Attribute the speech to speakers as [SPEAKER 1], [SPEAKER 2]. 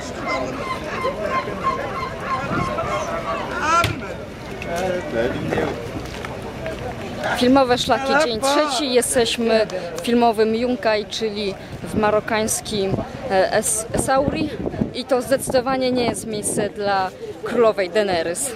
[SPEAKER 1] Filmowe szlaki, dzień trzeci. Jesteśmy w filmowym Yunkai, czyli w marokańskim Essaouri. I to zdecydowanie nie jest miejsce dla królowej Daenerys.